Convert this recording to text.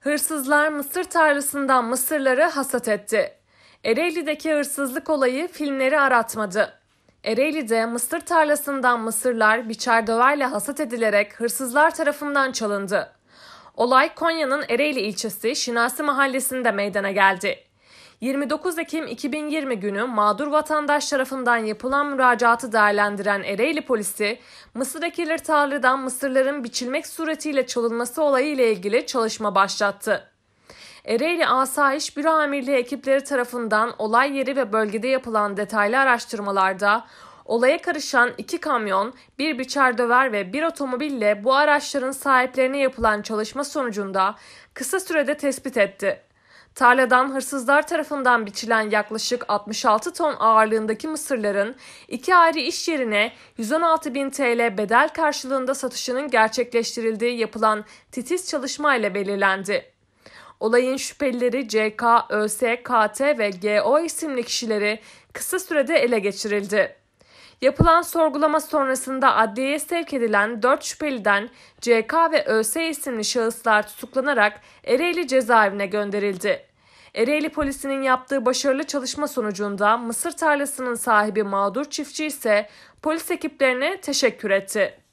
Hırsızlar mısır tarlasından mısırları hasat etti. Ereğli'deki hırsızlık olayı filmleri aratmadı. Ereğli'de mısır tarlasından mısırlar biçer döverle hasat edilerek hırsızlar tarafından çalındı. Olay Konya'nın Ereğli ilçesi Şinasi mahallesinde meydana geldi. 29 Ekim 2020 günü mağdur vatandaş tarafından yapılan müracaatı değerlendiren Ereğli polisi, mısır ekilir tarladan mısırların biçilmek suretiyle çalınması olayı ile ilgili çalışma başlattı. Ereğli Asayiş Büro Amirliği ekipleri tarafından olay yeri ve bölgede yapılan detaylı araştırmalarda olaya karışan 2 kamyon, 1 biçer döver ve 1 otomobille bu araçların sahiplerine yapılan çalışma sonucunda kısa sürede tespit etti. Tarladan hırsızlar tarafından biçilen yaklaşık 66 ton ağırlığındaki mısırların 2 ayrı iş yerine 116.000 TL bedel karşılığında satışının gerçekleştirildiği yapılan titiz çalışmayla belirlendi. Olayın şüphelileri CK, ÖS, KT ve GO isimli kişileri kısa sürede ele geçirildi. Yapılan sorgulama sonrasında adliyeye sevk edilen 4 şüpheliden CK ve ÖS isimli şahıslar tutuklanarak Ereğli cezaevine gönderildi. Ereğli polisinin yaptığı başarılı çalışma sonucunda mısır tarlasının sahibi mağdur çiftçi ise polis ekiplerine teşekkür etti.